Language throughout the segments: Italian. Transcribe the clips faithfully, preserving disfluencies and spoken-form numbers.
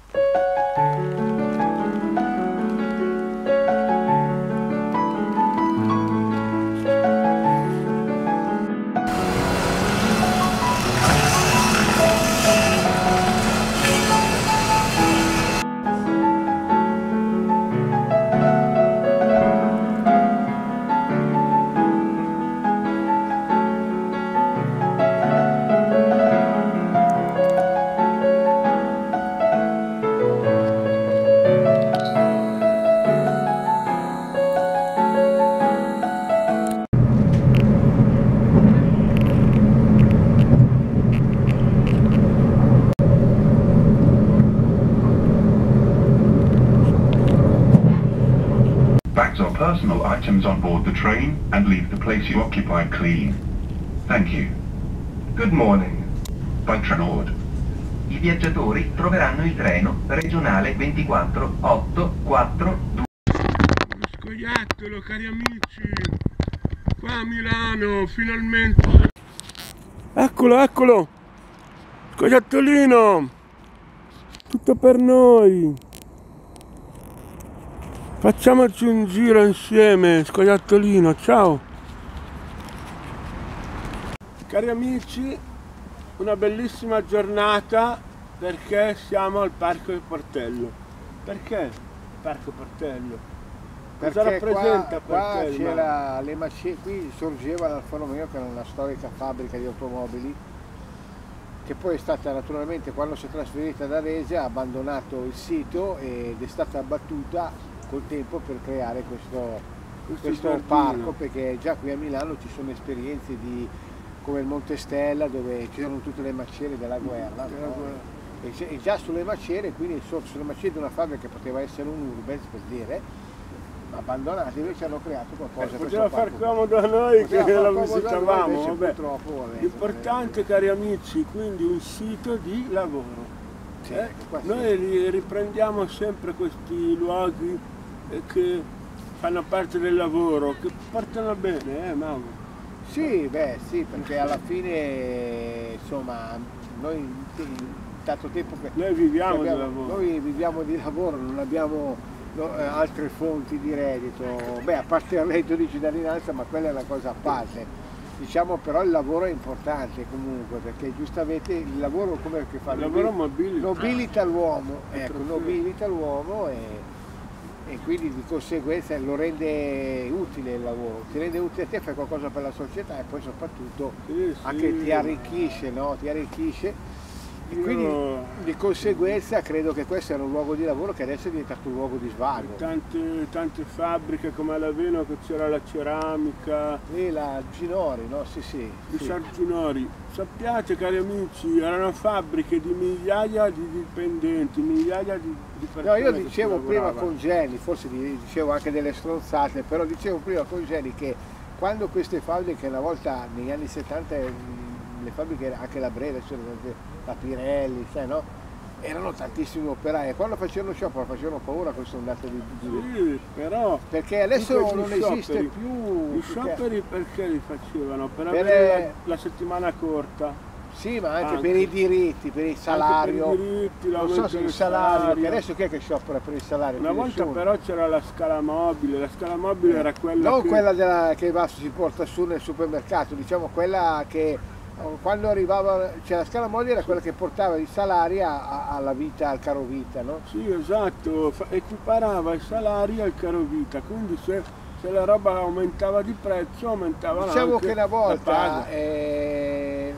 Bags are personal items on board the train and leave the place you occupy clean. Thank you. Good morning. By Trenord. I viaggiatori troveranno il treno regionale ventiquattro otto quattro due. Lo scoiattolo, cari amici, qua a Milano, finalmente. Eccolo, eccolo, scoiattolino, tutto per noi. Facciamoci un giro insieme, scoiattolino, ciao. Cari amici, una bellissima giornata perché siamo al Parco del Portello. Perché il Parco Portello? Cosa Perché rappresenta qua, qua Portello? c'era le macerie, qui sorgeva l'Alfa Romeo, che era una storica fabbrica di automobili, che poi è stata naturalmente, quando si è trasferita ad Arese, ha abbandonato il sito ed è stata abbattuta col tempo per creare questo, Questo questo giardino. parco, perché già qui a Milano ci sono esperienze di, come il Monte Stella, dove ci sono tutte le macerie della guerra, Della no? guerra. E, c'è- e già sulle macerie, quindi sotto sulle macerie di una fabbrica che poteva essere un urbes, per dire, abbandonati, invece hanno creato qualcosa. Eh, questo poteva far parco. comodo a noi Poteva che far la comodo a noi, visitavamo, invece vabbè. purtroppo, vabbè, L'importante, cari amici, quindi un sito di lavoro. Sì, Eh? qua sì. Noi ri- riprendiamo sempre questi luoghi eh, che fanno parte del lavoro, che portano bene, eh Mauro? Sì, beh, sì, perché alla fine, insomma, noi in in tanto tempo che Noi viviamo che del abbiamo- lavoro. noi viviamo di lavoro, non abbiamo no, eh, altre fonti di reddito, beh, a parte il reddito di cittadinanza, ma quella è una cosa a parte. Diciamo però il lavoro è importante comunque, perché giustamente il lavoro come che fa? Il lavoro mobilita. nobilita l'uomo, È ecco, proprio- nobilita l'uomo e, e quindi di conseguenza lo rende utile il lavoro, ti rende utile a te, fai qualcosa per la società e poi soprattutto Sì, sì. anche ti arricchisce, no? Ti arricchisce. E Io- quindi di conseguenza credo che questo era un luogo di lavoro che adesso è diventato un luogo di svago. Tante, tante fabbriche come a Laveno, che c'era la ceramica, E la Ginori, no? Sì, sì. i sì. Sarginori. Sappiate, cari amici, erano fabbriche di migliaia di dipendenti, migliaia di, di No, persone io che dicevo ci prima lavoravano. con Jenny, forse di- dicevo anche delle stronzate, però dicevo prima con Jenny che quando queste fabbriche, una volta negli anni settanta, mh, le fabbriche, anche la Breda, c'era la Pirelli, sai, no? Erano tantissimi operai e quando facevano sciopero facevano paura questa ondata di, di... Sì, però Perché adesso tutti non questi esiste scioperi- più... gli perché- scioperi perché li facevano? Per, Per, avere eh, la, la settimana corta. Sì, ma anche, Anche. per i diritti, per il salario. Anche per i diritti, non so l'aumento se il del salario, salario. che adesso chi è che sciopera per il salario? Una Più volta nessuno. però c'era la scala mobile, la scala mobile era quella Non che... quella della, che va, si porta su nel supermercato, diciamo quella che oh, quando arrivava, cioè la scala mobile era quella che portava i salari a- a- alla vita, al caro vita, no? Sì, esatto, fa- equiparava i salari al caro vita, quindi se, se la roba aumentava di prezzo aumentava Diciamo anche che una la volta paga. eh,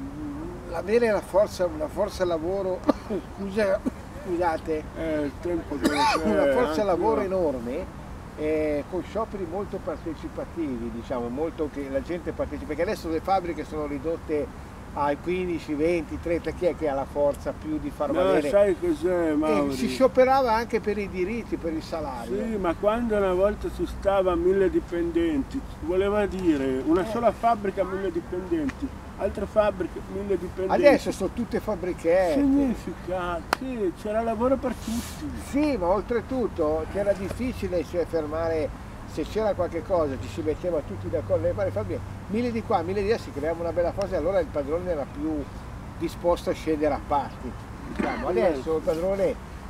avere la forza, una forza lavoro, scusa, scusate, Eh, il tempo deve una essere forza anche lavoro io. enorme, eh, con scioperi molto partecipativi, diciamo, molto che la gente partecipa, perché adesso le fabbriche sono ridotte ai quindici, venti, trenta, chi è che ha la forza più di far No, valere? sai cos'è, E Mauri? si scioperava anche per i diritti, per il salario. Sì, ma quando una volta si stava a mille dipendenti, voleva dire una Eh. sola fabbrica mille dipendenti, altre fabbriche mille dipendenti. Adesso sono tutte fabbrichette. Significa, sì, c'era lavoro per tutti. Sì, ma oltretutto c'era difficile, cioè, fermare, se c'era qualche cosa ci si metteva tutti d'accordo nelle varie fabbriche, mille di qua, mille di là, si creava una bella cosa e allora il padrone era più disposto a scendere a patti. Diciamo. Adesso il padrone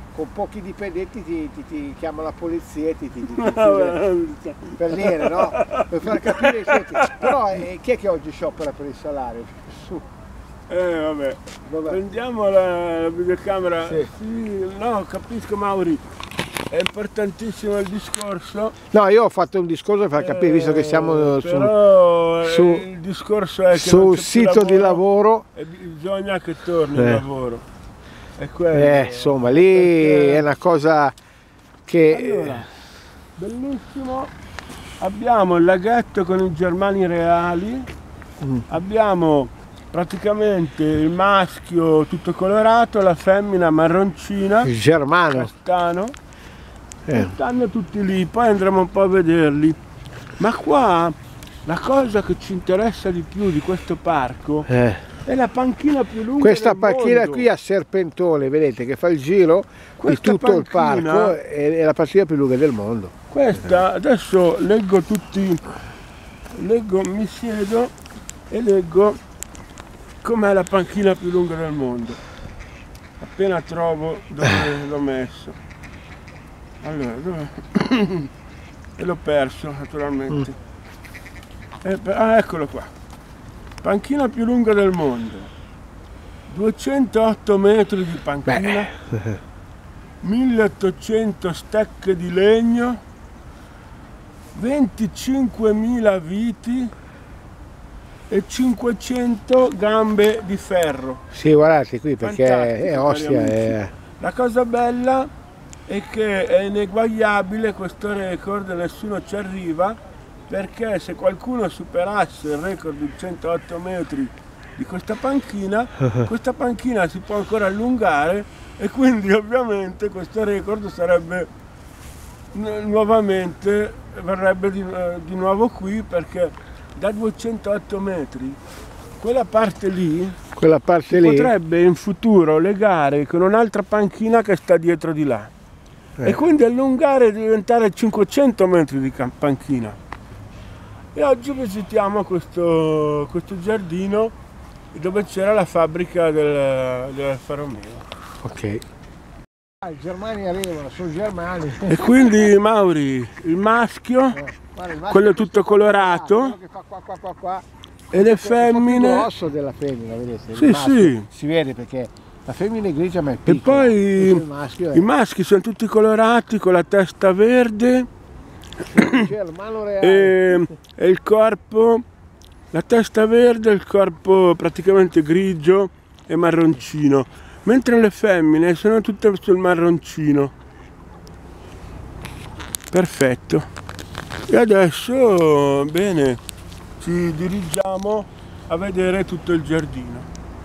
con pochi dipendenti ti, ti, ti chiama la polizia e ti, ti, ti, ti ti per dire, no? Per far capire che, però eh, chi è che oggi sciopera per il salario? Su. Eh vabbè, Vabbè. prendiamo la, la videocamera. Sì. Sì, no, capisco Mauri, è importantissimo il discorso. No, io ho fatto un discorso per far capire, visto che siamo eh, su, però, su, il discorso è che sul sito di lavoro e bisogna che torni eh. il lavoro. È quello. Eh, insomma, lì Perché... è una cosa che... Allora, bellissimo, abbiamo il laghetto con i germani reali, Mm. abbiamo praticamente il maschio tutto colorato, la femmina marroncina, il germano. castano, Eh. e stanno tutti lì, poi andremo un po' a vederli. Ma qua la cosa che ci interessa di più di questo parco Eh. è la panchina più lunga Questa del panchina mondo. qui a serpentone, vedete, che fa il giro Questa di tutto il panchina- parco, è, è la panchina più lunga del mondo. Questa, adesso leggo tutti, leggo, mi siedo e leggo com'è la panchina più lunga del mondo. Appena trovo dove l'ho messo. Allora, dove? E l'ho perso naturalmente. E per- ah, eccolo qua. Panchina più lunga del mondo. duecentootto metri di panchina. milleottocento stecche di legno, venticinquemila viti e cinquecento gambe di ferro. Sì, guardate qui perché Fantastico, è cari ostia. amici. È... La cosa bella è che è ineguagliabile questo record, nessuno ci arriva, perché se qualcuno superasse il record di centootto metri di questa panchina, questa panchina si può ancora allungare e quindi ovviamente questo record sarebbe nu- nuovamente, verrebbe di, eh, di nuovo qui, perché da duecentootto metri quella parte lì Quella parte si lì. potrebbe in futuro legare con un'altra panchina che sta dietro di là Eh. e quindi allungare e diventare cinquecento metri di cam- panchina. E oggi visitiamo questo, questo giardino dove c'era la fabbrica del, dell'Alfa Romeo. Ok. Ah, i germani arrivano, sono germani. E quindi Mauri, il maschio, Eh, guarda, il maschio quello è tutto questo qua, colorato, quello che fa qua, qua, qua, qua. e le Un po' più femmine. grosso della femmina, vedete? Il Sì, maschio sì. Si vede perché la femmina è grigia ma è E piccola. poi Invece il maschio è... i maschi sono tutti colorati con la testa verde Germano reale. e, e il corpo, la testa verde e il corpo praticamente grigio e marroncino, mentre le femmine sono tutte sul marroncino. Perfetto. E adesso, bene, ci dirigiamo a vedere tutto il giardino.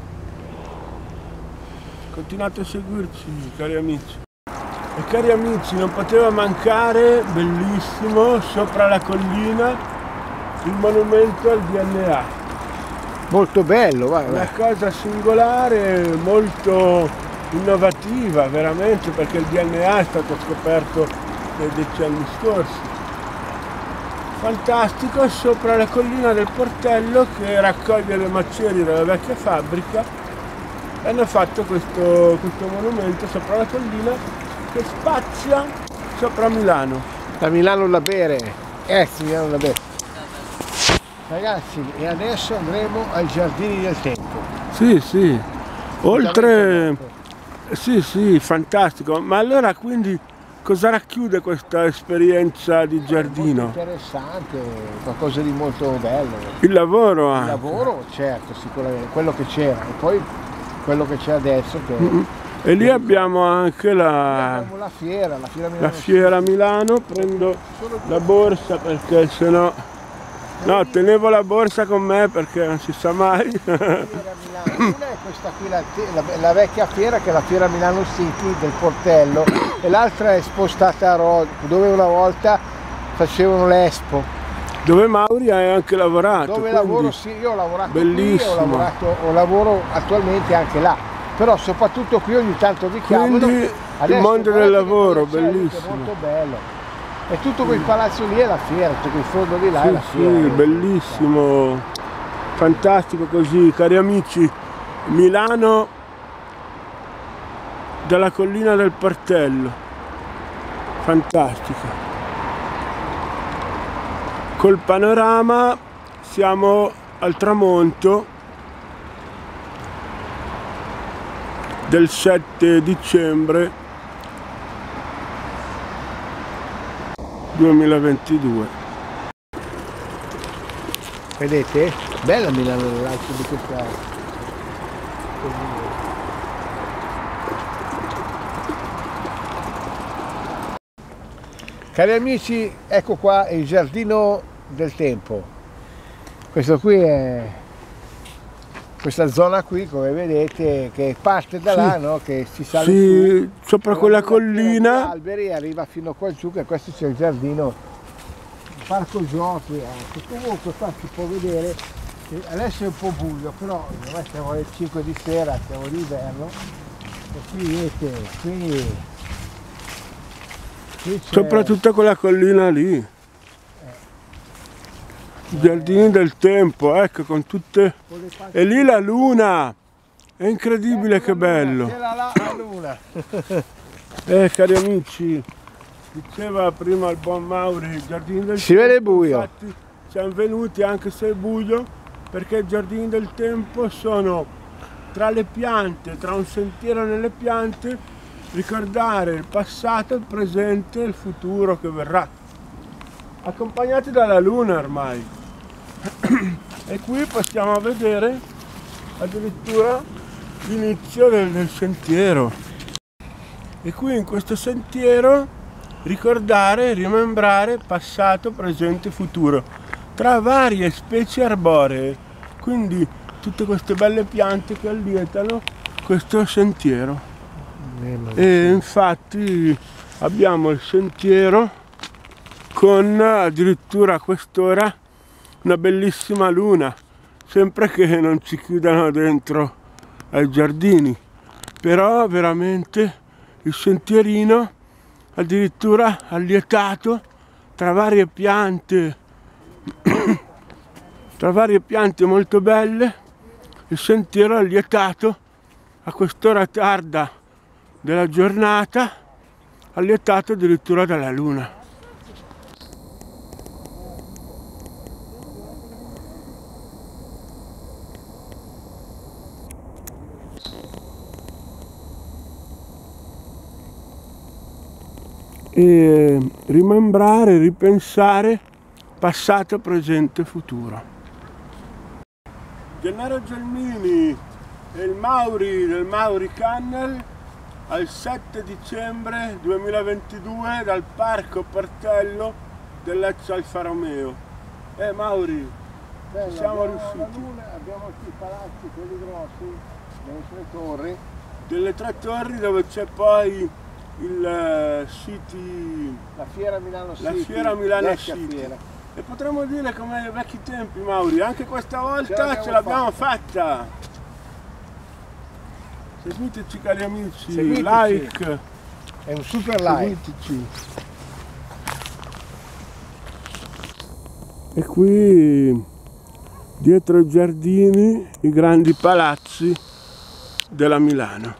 Continuate a seguirci, cari amici. E cari amici, non poteva mancare, bellissimo, sopra la collina, il monumento al D N A. Molto bello, guarda. Una cosa singolare, molto innovativa, veramente, perché il D N A è stato scoperto nei decenni scorsi. Fantastico, sopra la collina del Portello che raccoglie le macerie della vecchia fabbrica, hanno fatto questo, questo monumento sopra la collina che spazia sopra Milano. Da Milano da bere. Eh, sì, Milano da bere. Ragazzi, e adesso andremo ai Giardini del Tempo. Sì, sì, oltre... Sì, sì, fantastico. Ma allora quindi cosa racchiude questa esperienza di giardino? Molto interessante, qualcosa di molto bello. Il lavoro Il anche. lavoro, certo, sicuramente, quello che c'era. E poi quello che c'è adesso che... Mm-mm. E lì abbiamo anche la, Abbiamo la fiera, la fiera la Milano. fiera a Milano, prendo la borsa perché sennò... No, tenevo la borsa con me perché non si sa mai. Fiera Milano. Una è questa qui, la, la, la vecchia fiera che è la fiera Milano City del Portello, e l'altra è spostata a Rodi, dove una volta facevano l'Expo. Dove Mauri hai anche lavorato. Dove quindi lavoro, sì, io ho lavorato bellissimo. qui, ho lavorato, ho lavoro attualmente anche là, però soprattutto qui ogni tanto vi chiamano. Quindi il mondo del lavoro, bellissimo. È molto bello. E tutto quel palazzo lì è la fiera, tutto quel fondo di là è Sì, la fiera. sì, bellissimo, fantastico così, cari amici. Milano dalla collina del Portello, fantastica. Col panorama siamo al tramonto del sette dicembre duemilaventidue. Vedete? Bella Milano nell'alto di questa. Cari amici, ecco qua il giardino del tempo. Questo qui è questa zona qui, come vedete, che parte da là, sì, no? Che si sale sì, su, sopra quella collina. Alberi, arriva fino qua giù, che questo c'è il giardino. Parco giochi, anche. Comunque qua si può vedere, adesso è un po' buio, però noi siamo alle cinque di sera, siamo d'inverno, e qui vedete, qui, qui Sopra tutta quella collina lì, eh. I giardini del tempo, ecco, con tutte... E lì la luna, è incredibile, ecco, che bello. C'è la, la luna. Eh, cari amici, diceva prima il buon Mauri, i giardini del si tempo, vede buio. Infatti siamo venuti anche se è buio, perché i giardini del tempo sono tra le piante, tra un sentiero nelle piante, ricordare il passato, il presente e il futuro che verrà, accompagnati dalla luna ormai. E qui possiamo vedere addirittura l'inizio del, del sentiero. E qui in questo sentiero ricordare, rimembrare passato, presente e futuro tra varie specie arboree, quindi tutte queste belle piante che allietano questo sentiero. E infatti abbiamo il sentiero con addirittura a quest'ora una bellissima luna, sempre che non ci chiudano dentro ai giardini, però veramente il sentierino addirittura allietato tra varie piante tra varie piante molto belle, il sentiero allietato a quest'ora tarda della giornata, allietato addirittura dalla luna. E rimembrare, ripensare passato, presente e futuro. Gennaro Gelmini e il Mauri del Mauri Cannel al sette dicembre duemilaventidue dal Parco Portello dell'ex Alfa Romeo. Eh Mauri, Bello, ci siamo abbiamo riusciti. la luna, abbiamo i palazzi, quelli grossi, delle tre torri. Delle tre torri dove c'è poi il uh, City, la Fiera Milano City, la Fiera Milano vecchia City. Fiera. E potremmo dire come ai vecchi tempi, Mauri, anche questa volta Ce l'abbiamo ce l'abbiamo fatta. Seguiteci cari amici, Seguiteci. like, È un super like. seguiteci. E qui dietro i giardini i grandi palazzi della Milano.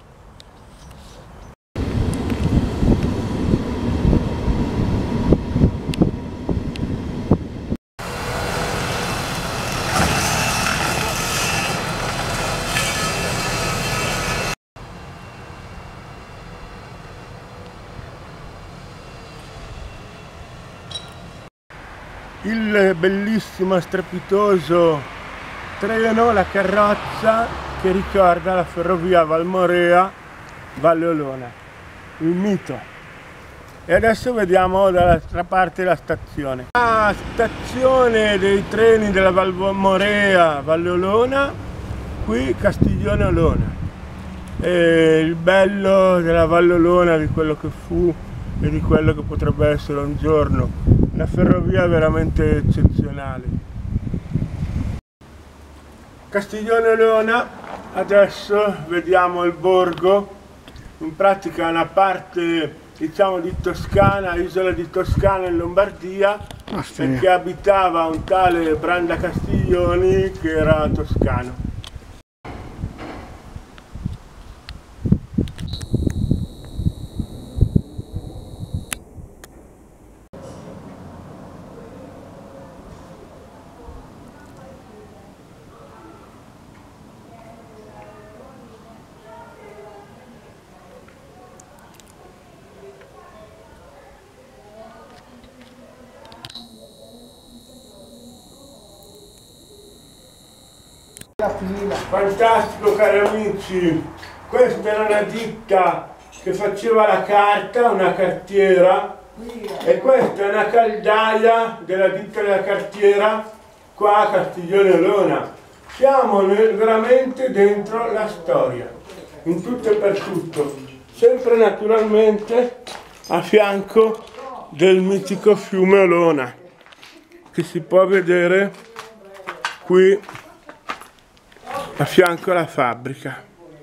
Il bellissimo, strepitoso treno, la carrozza che ricorda la ferrovia Valmorea-Valle Olona, il mito. E adesso vediamo dall'altra parte la stazione. La stazione dei treni della Valmorea-Valle Olona, qui Castiglione Olona. E il bello della Valle Olona, di quello che fu e di quello che potrebbe essere un giorno. Una ferrovia veramente eccezionale. Castiglione Olona, adesso vediamo il borgo, in pratica una parte diciamo di Toscana, isola di Toscana in Lombardia, perché abitava un tale Branda Castiglioni che era toscano. tutta fila. Fantastico, cari amici, questa era una ditta che faceva la carta, una cartiera, e questa è una caldaia della ditta della cartiera qua a Castiglione Olona. Siamo nel, veramente dentro la storia, in tutto e per tutto, sempre naturalmente a fianco del mitico fiume Olona, che si può vedere qui a fianco alla fabbrica.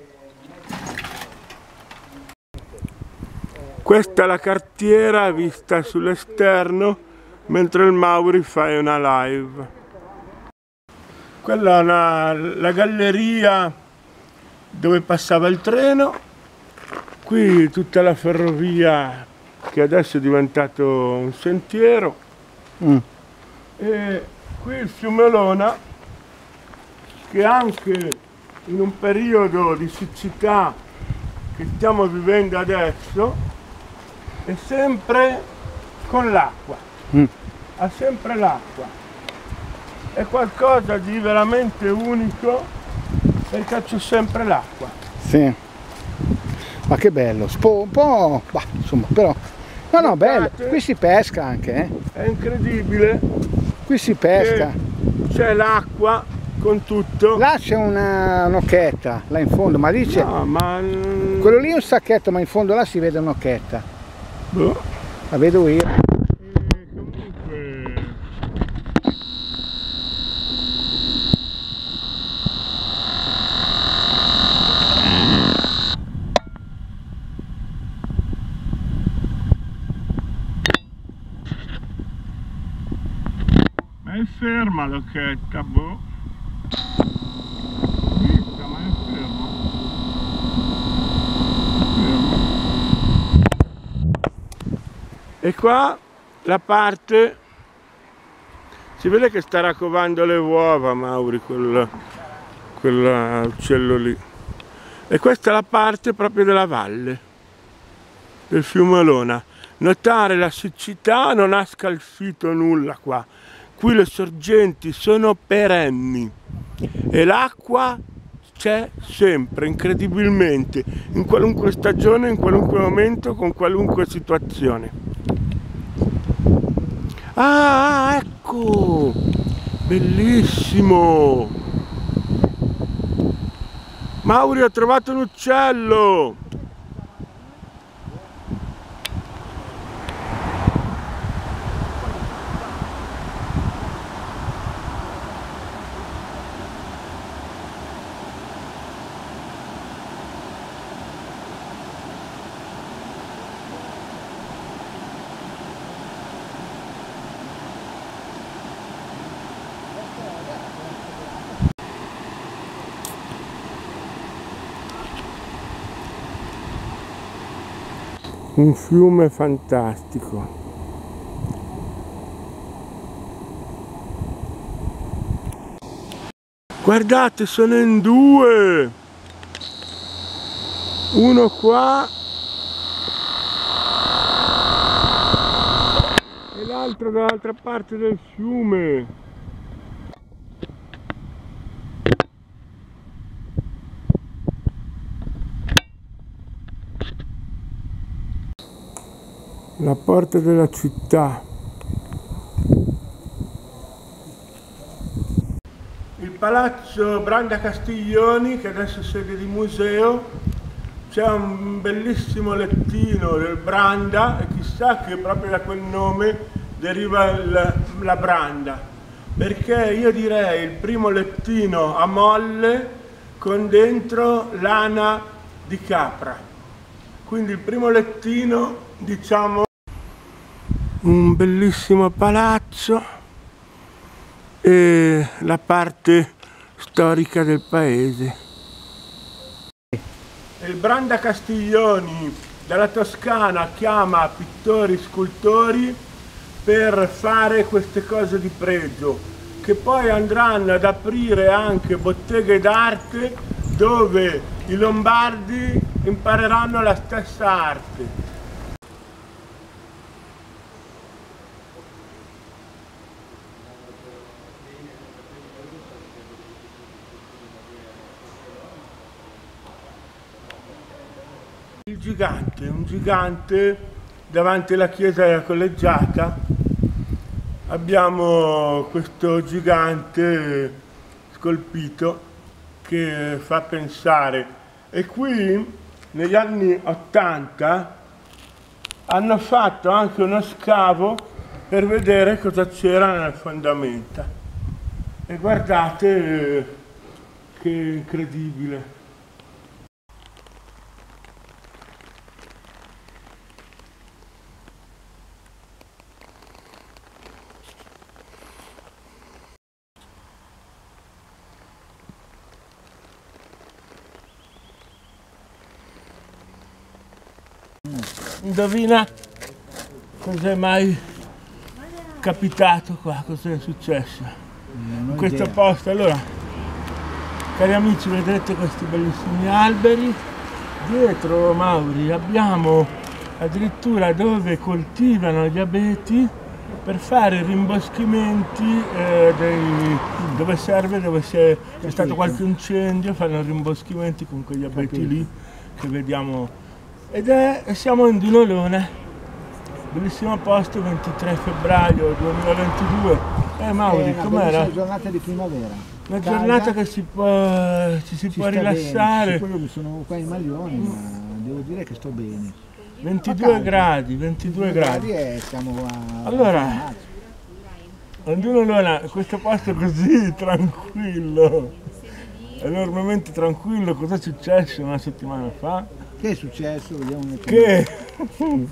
Questa è la cartiera vista sull'esterno mentre il Mauri fa una live. Quella è una, la galleria dove passava il treno, qui tutta la ferrovia che adesso è diventato un sentiero, mm. e qui il fiume Olona che anche in un periodo di siccità che stiamo vivendo adesso è sempre con l'acqua, mm. ha sempre l'acqua. È qualcosa di veramente unico perché c'è sempre l'acqua. Sì, ma che bello, un po', bah, insomma, però, no no, bello, qui si pesca anche, eh. È incredibile. Qui si pesca. C'è l'acqua con tutto. Là c'è una un'occhetta, là in fondo, ma lì c'è... No, ma... quello lì è un sacchetto, ma in fondo là si vede un'occhetta. Boh. La vedo io. Ma è ferma l'occhetta, boh. Vista, ma è ferma. E qua la parte, si vede che sta raccovando le uova Mauri, quel, quell'uccello lì. E questa è la parte proprio della valle del fiume Olona. Notare la siccità non ha scalfito nulla qua. Qui le sorgenti sono perenni e l'acqua c'è sempre, incredibilmente, in qualunque stagione, in qualunque momento, con qualunque situazione. Ah, ecco! Bellissimo! Mauri, ho trovato un uccello! Un fiume fantastico. Guardate, sono in due. Uno qua e l'altro dall'altra parte del fiume. La porta della città. Il palazzo Branda Castiglioni, che adesso è sede di museo, c'è un bellissimo lettino del Branda e chissà che proprio da quel nome deriva il, la Branda, perché io direi il primo lettino a molle con dentro lana di capra. Quindi il primo lettino, diciamo, un bellissimo palazzo e la parte storica del paese. Il Branda Castiglioni dalla Toscana chiama pittori, scultori per fare queste cose di pregio, che poi andranno ad aprire anche botteghe d'arte dove i lombardi impareranno la stessa arte. Il gigante, un gigante davanti alla chiesa della collegiata. Abbiamo questo gigante scolpito che fa pensare. E qui negli anni ottanta hanno fatto anche uno scavo per vedere cosa c'era nelle fondamenta. E guardate che incredibile. Indovina cos'è mai capitato qua, cos'è successo in questo posto. Allora, cari amici, vedete questi bellissimi alberi. Dietro, Mauri, abbiamo addirittura dove coltivano gli abeti per fare rimboschimenti eh, dei, dove serve, dove c'è stato qualche incendio, fanno rimboschimenti con quegli abeti lì che vediamo. Ed è, siamo in Dunolone, bellissimo posto, ventitré febbraio duemilaventidue. Eh Mauri, com'era? Una giornata di primavera. Una giornata che si può, ci si, si può rilassare. Poi io sono qua in maglioni, ma devo dire che sto bene. ventidue gradi, ventidue gradi. E siamo a... Allora, a Dunolone, questo posto così tranquillo, enormemente tranquillo, cosa è successo una settimana fa? Che è successo? Vediamo un Che? Non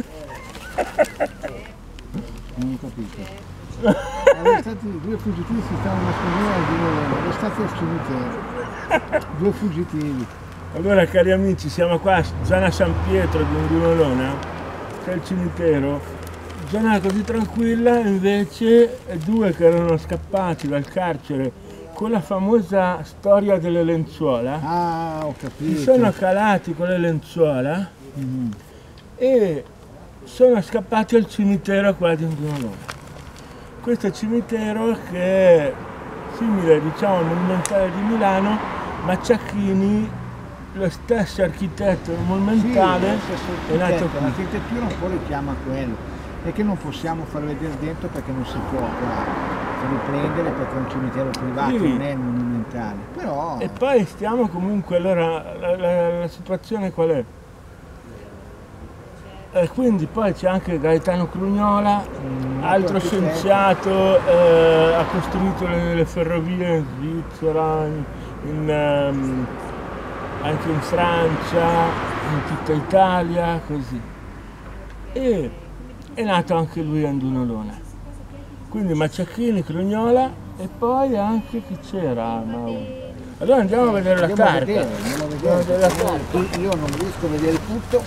ho capito. Arrestati, due fuggitivi si stavano nascondendo al Dunolone, arrestati al cimitero. Due fuggitivi. Allora, cari amici, siamo qua a zona San Pietro di Dunolone, c'è il cimitero. Zona così tranquilla, invece due che erano scappati dal carcere con la famosa storia delle lenzuola. Ah, ho capito. Si sono calati con le lenzuola mm. e sono scappati al cimitero qua di Dunolone. Questo cimitero che è simile, diciamo, al Monumentale di Milano, ma Ciacchini, lo stesso architetto del Monumentale, sì, è nato qui. L'architettura un po' richiama quello, e che non possiamo far vedere dentro perché non si può qua riprendere, perché è un cimitero privato, sì. Non è monumentale. Però... E poi stiamo comunque, allora, la, la, la situazione qual è? E quindi poi c'è anche Gaetano Crugnola, mm, altro scienziato, eh, ha costruito le, le ferrovie in Svizzera, in, in, um, anche in Francia, in tutta Italia, così. E è nato anche lui a Dunolone. Quindi Maciacchini, Crugnola e poi anche chi c'era? Allora andiamo a vedere la andiamo carta. A vedere, andiamo a vedere. Vedere la carta. Io non riesco a vedere tutto.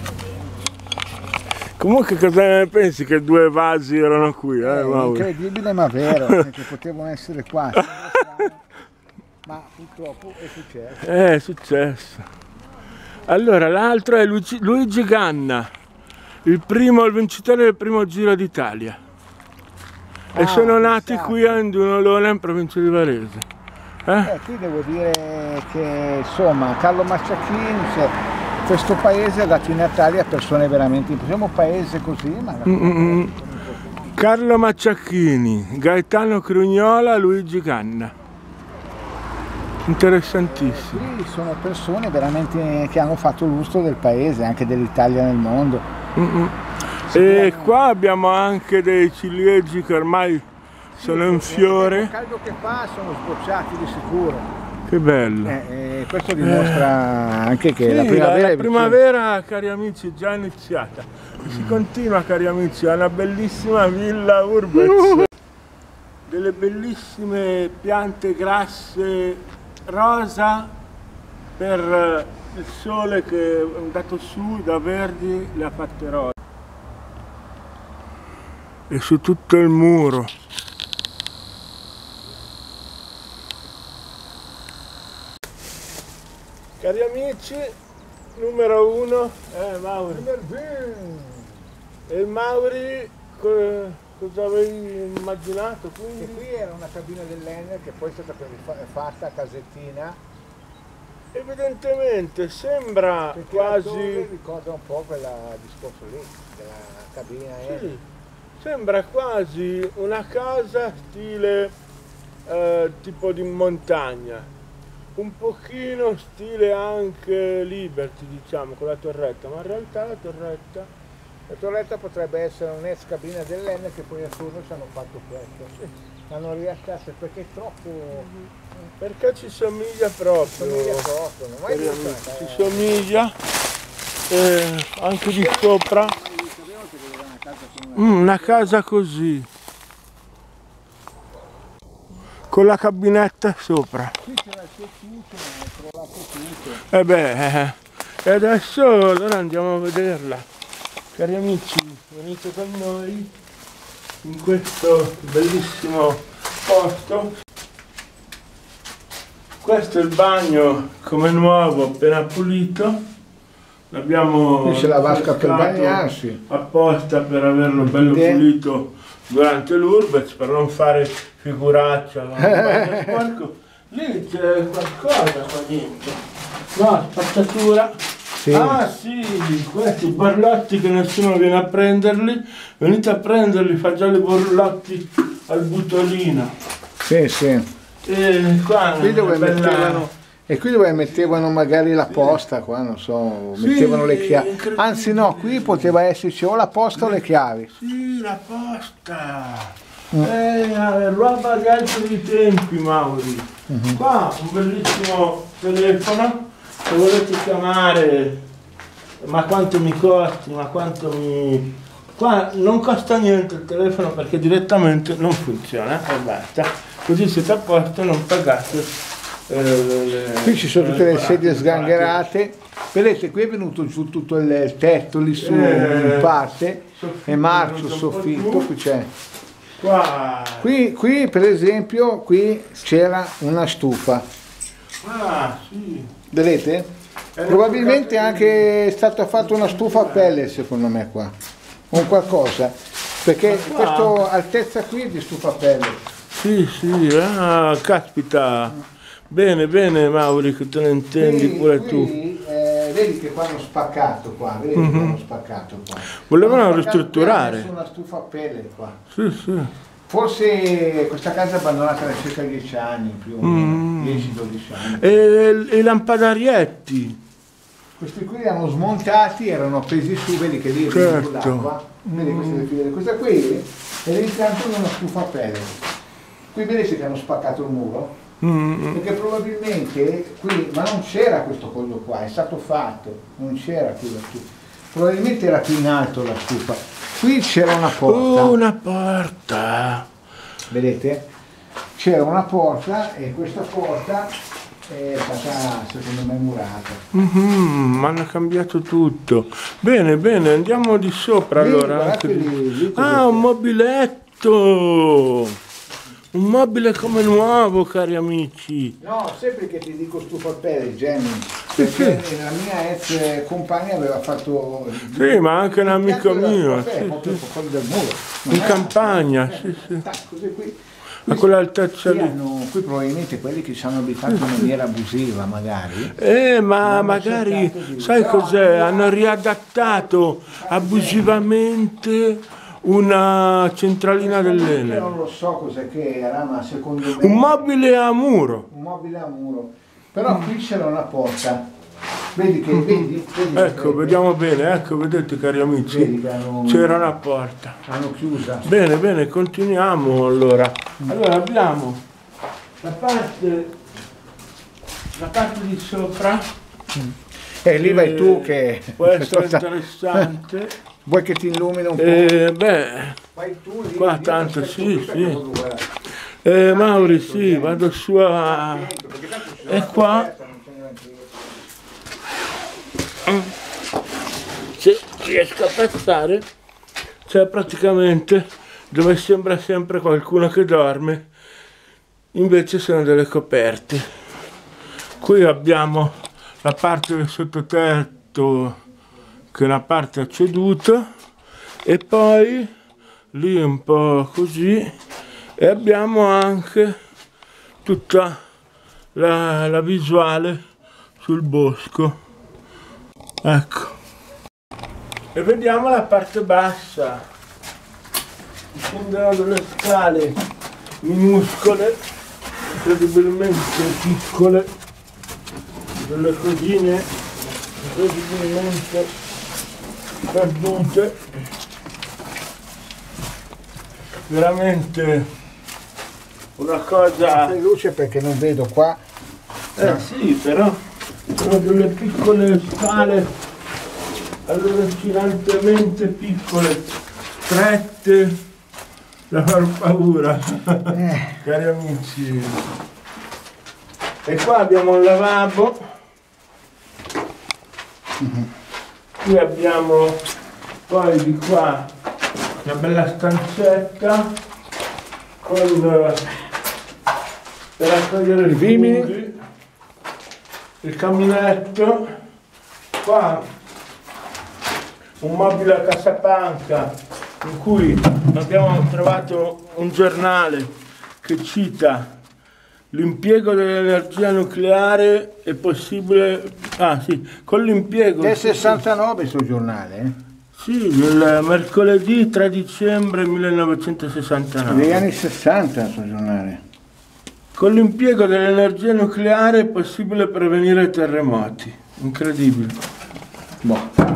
Comunque cosa ne pensi che due vasi erano qui? Eh, È incredibile ma vero, perché potevano essere qua. Ma purtroppo è successo. È successo. Allora l'altro è Luigi, Luigi Ganna, il, primo, il vincitore del primo Giro d'Italia. E ah, sono nati qui a Dunolone, in provincia di Varese. Eh? Eh, qui devo dire che insomma Carlo Maciacchini, cioè, questo paese ha dato i natali a persone veramente importanti. Siamo un paese così, ma mm -mm. Carlo Maciacchini, Gaetano Crugnola, Luigi Ganna. Interessantissimo. Qui sono persone veramente che hanno fatto lustro del paese, anche dell'Italia nel mondo. Mm -mm. E qua abbiamo anche dei ciliegi che ormai sono in fiore. Il caldo che fa sono sbocciati di sicuro. Che bello. Eh, eh, questo dimostra eh. anche che sì, la primavera, la primavera, cari amici, è già iniziata. Si mm. continua, cari amici, a una bellissima villa Urbex. Uh. Delle bellissime piante grasse rosa per il sole che è andato su da verdi, le ha fatte rosa. E su tutto il muro. Cari amici, numero uno è Mauri. E il Mauri co cosa avevi immaginato? Quindi? Che qui era una cabina dell'Enel che poi è stata fatta a casettina evidentemente sembra Perché quasi... ricorda un po' quella discorso lì, della cabina aerea. Sì, sembra quasi una casa stile eh, tipo di montagna, un pochino stile anche Liberty, diciamo, con la torretta, ma in realtà la torretta... La torretta potrebbe essere un'ex cabina dell'E N che poi a turno ci hanno fatto questo. Sì. Hanno riattato perché è troppo... Mm-hmm. Perché ci somiglia proprio. Somiglia proprio, non mai visto, Ci eh. somiglia eh, anche di sopra. Mm, una casa così. Con la cabinetta sopra. Qui c'era il settuto, ma è crollato tutto. E beh, eh, e adesso allora andiamo a vederla. Cari amici, venite con noi in questo bellissimo posto. Questo è il bagno come nuovo, appena pulito. L'abbiamo Qui c'è la vasca per pescato bagnarsi. apposta per averlo bello Che? pulito durante l'Urbex, per non fare figuraccia. No? Sporco. Lì c'è qualcosa qua dentro. No, spazzatura. Sì. Ah sì, questi borlotti che nessuno viene a prenderli, venite a prenderli, fa già le borlotti al butolino. Sì, sì. E qua Qui dove bella... mettevano, e qui dove mettevano magari la posta, qua non so, Sì, mettevano le chiavi. incredibile. Anzi no, qui poteva esserci o la posta o le chiavi. Sì, la posta. Mm. Eh, roba di altri tempi, Mauri. Mm-hmm. Qua un bellissimo telefono. Se volete chiamare, ma quanto mi costi, ma quanto mi... Qua non costa niente il telefono perché direttamente non funziona e basta. Così siete a posto, non pagate. Eh, le, Qui ci sono tutte le sedie parate. sgangherate. Vedete, qui è venuto giù tutto il, il tetto lì su Eh, in parte, soffitto, e marcio, venuto un po' soffitto, giù. qui c'è. Qua. Qui, qui per esempio, qui c'era una stufa. Ah, sì. Vedete? Probabilmente anche è stata fatta una stufa a pelle secondo me qua, o qualcosa, perché questa altezza qui è di stufa a pelle. Sì, sì, ah, caspita. Bene, bene Mauri, che te ne intendi Qui, pure qui, tu. Eh, vedi che qua hanno spaccato qua, vedi Mm-hmm. che hanno spaccato qua. Volevano Hanno spaccato ristrutturare. qui, hanno messo una stufa a pelle qua. Sì, sì. Forse questa casa è abbandonata da circa dieci anni, più o meno, dieci dodici anni. E, e i lampadarietti. Questi qui li hanno smontati, erano appesi su, vedi che lì è Certo. l'acqua, vedi queste le file, questa qui è l'impianto di una stufa a pelle. Qui vedete che hanno spaccato il muro? Mm. Perché probabilmente qui, ma non c'era questo coso qua, è stato fatto, non c'era qui la stufa. Probabilmente era più in alto la stufa. Qui c'era una porta. Oh, una porta. Vedete? C'era una porta e questa porta è stata secondo me murata. Mm-hmm, ma hanno cambiato tutto. Bene, bene, andiamo di sopra Lì, allora. guardate Anche di- lì, lì cosa Ah, c'è. un mobiletto. Un mobile come nuovo, cari amici. No, sempre che ti dico stufa a pelle, Jenny, perché la mia ex compagna aveva fatto... Sì, ma anche un amico l'impianto della mio, stufa a pelle, sì, proprio sì. fuori dal muro. Non In era- campagna, eh, sì, sì. tac, così qui. A quell'altezza Qui, lì. hanno, qui probabilmente quelli che ci hanno abitato in maniera abusiva magari. Eh, ma Hanno magari, cercato di- sai però cos'è? hanno- Hanno riadattato abusivamente una centralina Io non dell'Enel. lo so cos'è che era, ma secondo me... Un mobile a muro. un mobile a muro. Però qui c'era una porta. Vedi che, vedi? vedi Ecco, che- vediamo bene, ecco, vedete cari Vedi amici, che hanno, c'era una porta. hanno chiusa. Bene, bene, continuiamo allora. Allora abbiamo la parte, la parte di sopra. E lì vai eh, tu che... Può essere interessante. Vuoi che ti illumino un po'? Eh, beh, Vai tu lì. qua io ti tanto, aspetto sì, qui perché sì. voglio guardare. eh, Mauri, sì, vado su a... Perché tanto se E no qua? aperta, non c'è neanche- Se riesco a passare, c'è praticamente dove sembra sempre qualcuno che dorme, invece sono delle coperte. Qui abbiamo la parte del sottotetto che è una parte è ceduta e poi lì un po' così, e abbiamo anche tutta la, la visuale sul bosco. Ecco. E vediamo la parte bassa. Scendono delle scale minuscole, incredibilmente piccole, delle cosine incredibilmente perdute, veramente una cosa. Fai luce perché non vedo qua. Eh sì, però sono delle piccole scale allucinantemente piccole, strette, da far paura, Eh. cari amici. E qua abbiamo un lavabo, qui abbiamo poi di qua una bella stanzetta con eh, per raccogliere il Vimini. funghi, il caminetto, qua un mobile a cassapanca in cui abbiamo trovato un giornale che cita l'impiego dell'energia nucleare è possibile, ah sì, con l'impiego Del sessantanove sul giornale, eh? sì, il mercoledì tre dicembre millenovecentosessantanove. Degli anni sessanta sul giornale. Con l'impiego dell'energia nucleare è possibile prevenire terremoti. Incredibile. Boh.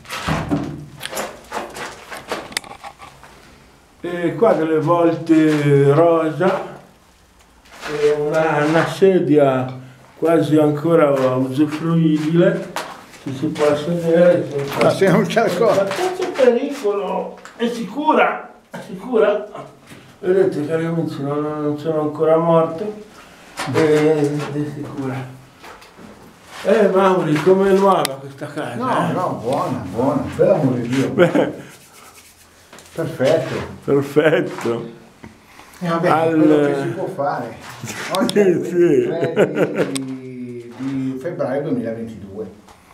E qua delle volte rosa, e una, una sedia quasi ancora usufruibile, ci si può sedere senza, Ma se non c'è senza senza pericolo. È sicura, è sicura. Vedete cari amici, non, non sono ancora morto, ed è sicura. Eh Mauri, come è nuova questa casa? No, eh? no, buona, buona, per l'amore di Dio. Beh, Perfetto. perfetto. E vabbè, Al- quello che si può fare. Oggi è il Sì, ventitré di, di febbraio duemilaventidue.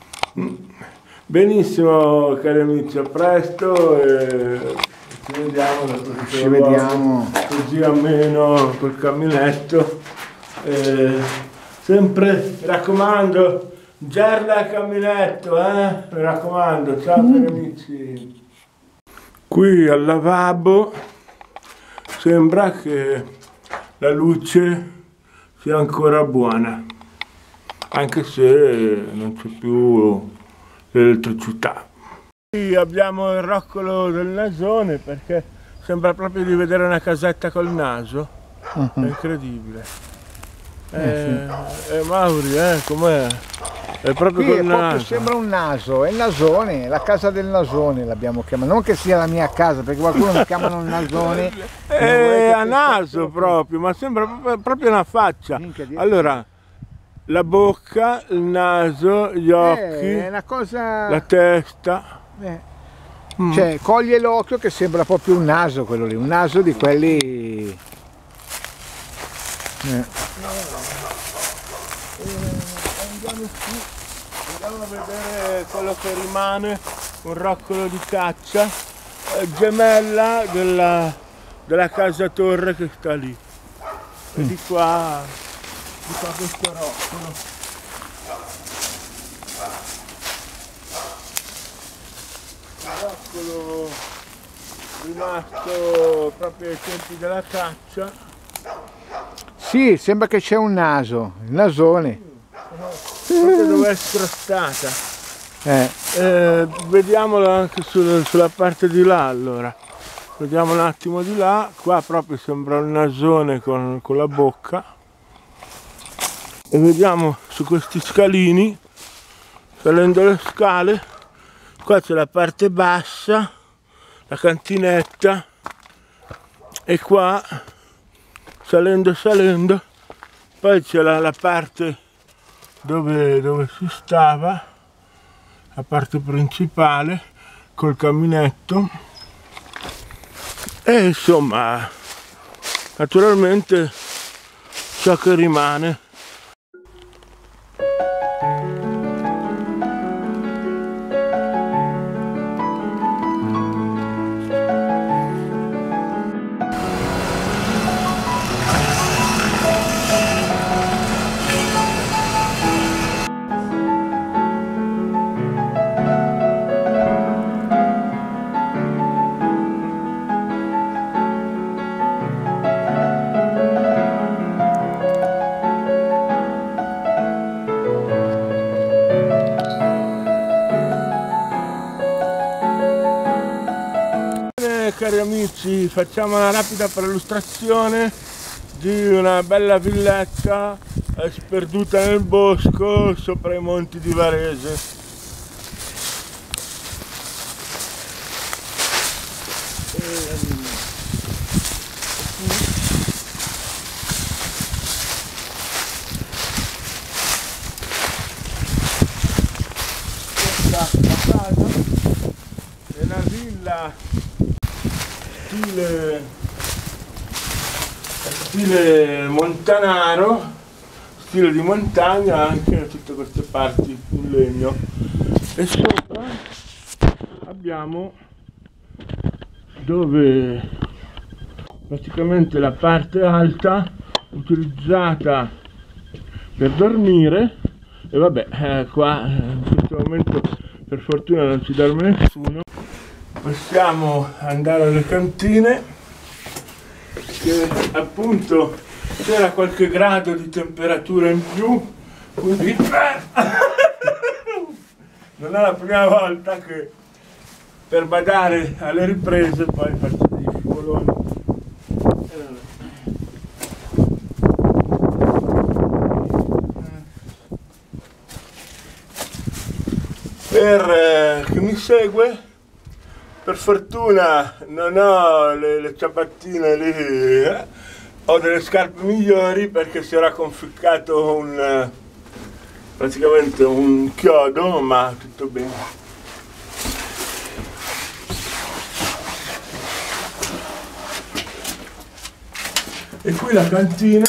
Benissimo cari amici, a presto e ci vediamo da questo Ci vediamo. così almeno col camminetto. Eh, sempre mi raccomando, gerla il camminetto, eh? Mi raccomando, ciao cari amici. Qui al lavabo sembra che la luce sia ancora buona, anche se non c'è più l'elettricità. Qui abbiamo il roccolo del nasone perché sembra proprio di vedere una casetta col naso, è incredibile. Eh, eh, Mauri, eh, com'è? È proprio Qui è col proprio, naso. sembra un naso, è il nasone, la casa del nasone l'abbiamo chiamata. Non che sia la mia casa, perché qualcuno mi chiamano il nasone. È a naso proprio, ma sembra proprio, proprio una faccia. Minchia, dietro. Allora, la bocca, il naso, gli occhi, Eh, è una cosa. la testa. eh, Mm. Cioè, coglie l'occhio che sembra proprio un naso quello lì, un naso di quelli. Eh. Andiamo su, andiamo a vedere quello che rimane, un roccolo di caccia, eh, gemella della, della casa torre che sta lì. E di qua, di qua questo roccolo. Un roccolo rimasto proprio ai tempi della caccia. Sì, sembra che c'è un naso, il nasone. Proprio dove è scrostata. Eh. Eh, vediamolo anche sul- sulla parte di là allora. Vediamo un attimo di là. Qua proprio sembra un nasone con, con la bocca. E vediamo su questi scalini, salendo le scale, qua c'è la parte bassa, la cantinetta, e qua salendo salendo poi c'è la, la parte dove, dove si stava, la parte principale col caminetto, e insomma naturalmente ciò che rimane. Bene cari amici, facciamo una rapida perlustrazione di una bella villetta sperduta nel bosco sopra i monti di Varese. Questa la casa è una villa stile, stile montanaro, stile di montagna, anche da tutte queste parti in legno, e sopra abbiamo dove praticamente la parte alta utilizzata per dormire, e vabbè, eh, qua in questo momento per fortuna non ci dorme nessuno. Possiamo andare alle cantine, che appunto c'era qualche grado di temperatura in più, quindi non è la prima volta che per badare alle riprese poi faccio degli scivoloni. Per eh, chi mi segue, per fortuna non ho le, le ciabattine lì, eh? Ho delle scarpe migliori perché si era conficcato un, praticamente un chiodo, ma tutto bene. E qui la cantina,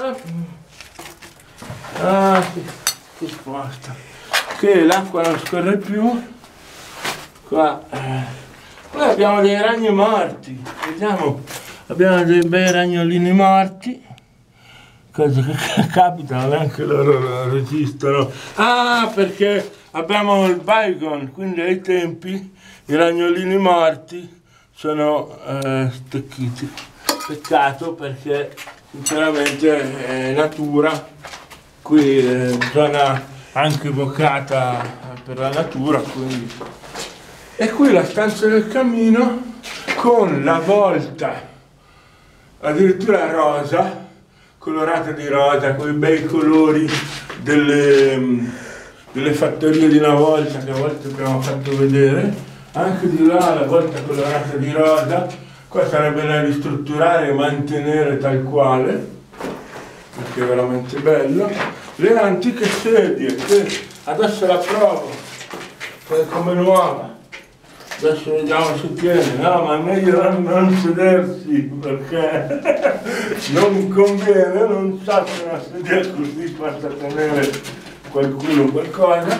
ah, si, si sposta, che l'acqua non scorre più, qua, eh. Poi abbiamo dei ragni morti, vediamo, abbiamo dei bei ragnolini morti, cose che capitano, neanche loro resistono. Ah, perché abbiamo il bygone, quindi ai tempi i ragnolini morti sono eh, stecchiti. Peccato, perché sinceramente è natura, qui è zona anche evocata per la natura, quindi. E qui la stanza del camino con la volta addirittura rosa, colorata di rosa, con i bei colori delle, delle fattorie di una volta, che a volte abbiamo fatto vedere, anche di là la volta colorata di rosa. Qua sarebbe da ristrutturare e mantenere tal quale, perché è veramente bello. Le antiche sedie, che adesso la provo, è come nuova. Adesso vediamo se tiene. No, ma è meglio non sedersi, perché non conviene, non so se una sedia così possa tenere qualcuno qualcosa.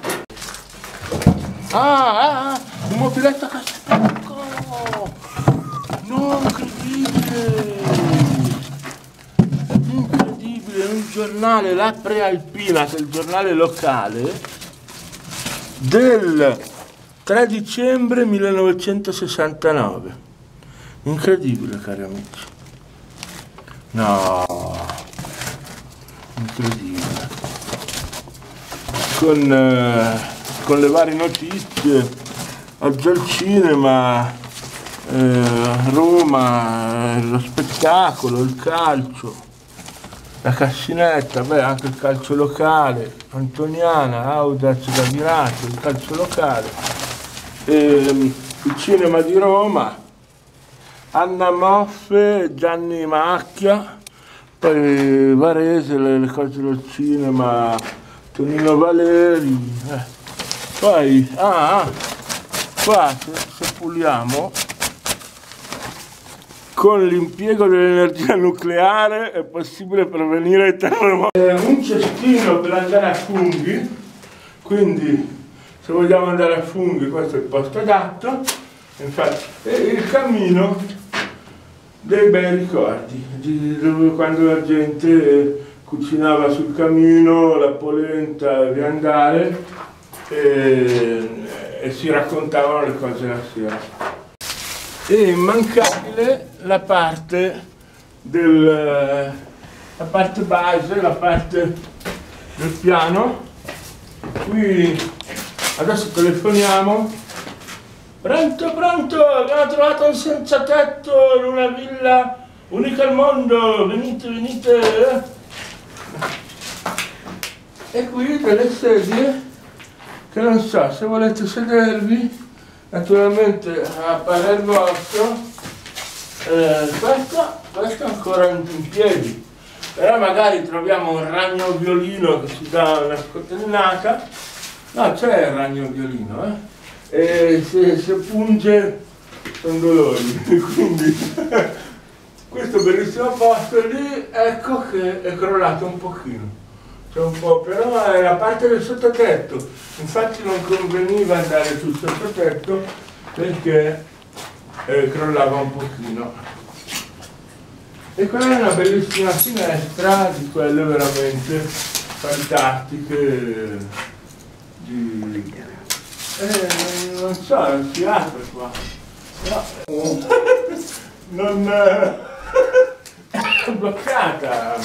Ah, ah, un mobiletto che spacco! No, incredibile! Incredibile, un giornale, La Prealpina, che è il giornale locale, del tre dicembre millenovecentosessantanove. Incredibile, cari amici. No, incredibile. Con, eh, con le varie notizie, oggi al cinema, Eh, Roma, eh, lo spettacolo, il calcio, la cassinetta, beh, anche il calcio locale, Antoniana, Audax da Virato, il calcio locale, eh, il cinema di Roma, Anna Moffe, Gianni Macchia, poi Varese, le, le cose del cinema, Tonino Valeri, eh. Poi, ah, qua se, se puliamo, con l'impiego dell'energia nucleare è possibile prevenire ai terremoti. Un cestino per andare a funghi, quindi se vogliamo andare a funghi questo è il posto adatto, infatti, e il cammino dei bei ricordi, di dove, quando la gente cucinava sul camino, la polenta e via andare, e, e si raccontavano le cose la sera. E immancabile la parte del, la parte base, la parte del piano. Qui adesso telefoniamo Pronto, pronto, abbiamo trovato un senza tetto in una villa unica al mondo, venite, venite. E qui delle sedie che non so, se volete sedervi, naturalmente a parer vostro, eh, questa, questa è ancora in piedi, però magari troviamo un ragno violino che ci dà una scotennata. No, c'è il ragno violino, eh? E se, se punge sono dolori, quindi questo bellissimo posto lì, ecco che è crollato un pochino, c'è un po', però è la parte del sottotetto, infatti non conveniva andare sul sottotetto perché eh, crollava un pochino. E quella è una bellissima finestra, di quelle veramente fantastiche, di... Eh, non so, non si apre qua, però non è bloccata.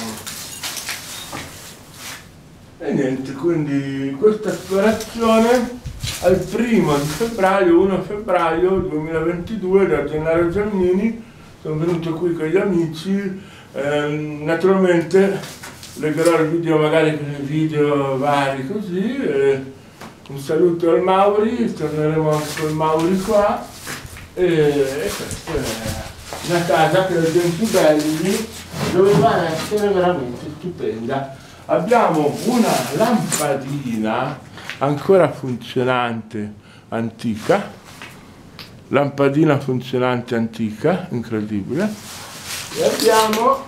E niente, quindi questa esplorazione al primo di febbraio, primo febbraio duemilaventidue da Gennaro Giannini, sono venuto qui con gli amici, eh, naturalmente legherò il video magari con i video vari così. Eh, Un saluto al Mauri, torneremo anche col Mauri qua e, e questa è una casa che nei tempi belli doveva essere veramente stupenda. Abbiamo una lampadina ancora funzionante antica, lampadina funzionante antica, incredibile, e abbiamo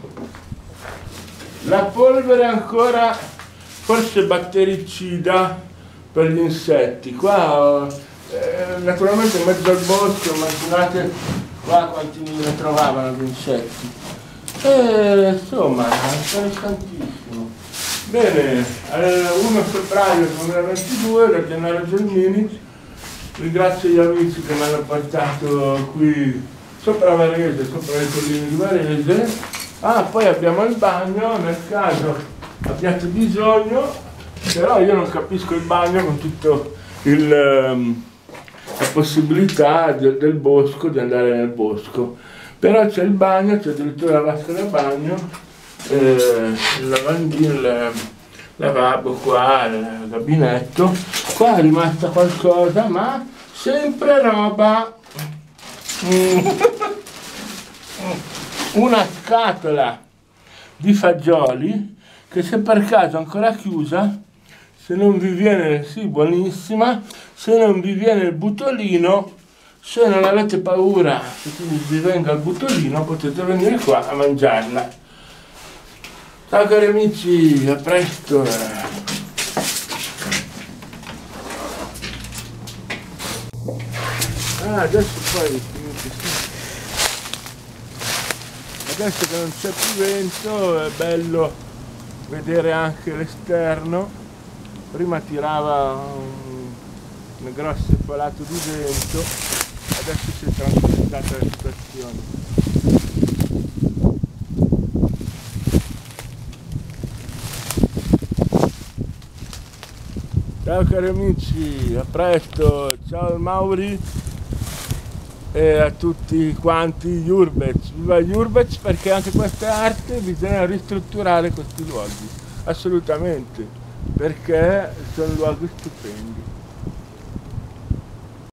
la polvere ancora forse battericida per gli insetti. Qua eh, naturalmente in mezzo al bosco, immaginate qua quanti ne trovavano gli insetti. E insomma, è interessantissimo. Bene, eh, primo febbraio duemilaventidue da Gennaro Giannini, ringrazio gli amici che mi hanno portato qui sopra Varese, sopra le colline di Varese. Ah, poi abbiamo il bagno, nel caso abbiate bisogno. Però io non capisco il bagno con tutta um, la possibilità de, del bosco, di andare nel bosco. Però c'è il bagno, c'è addirittura la vasca da bagno, eh, il lavandino, il lavabo qua, il gabinetto. Qua è rimasta qualcosa, ma sempre roba. Mm. Una scatola di fagioli che se per caso ancora chiusa, se non vi viene, sì, buonissima, se non vi viene il butolino, se non avete paura che vi venga il butolino, potete venire qua a mangiarla. Ciao cari amici, a presto! Ah, adesso poi, adesso che non c'è più vento, è bello vedere anche l'esterno. Prima tirava un, un grosso palato di vento, adesso si è tranquillizzata la situazione. Ciao cari amici, a presto, ciao al Mauri e a tutti quanti gli Urbex. Viva gli Urbex, perché anche questa è arte, bisogna ristrutturare questi luoghi, assolutamente, perché sono luoghi stupendi.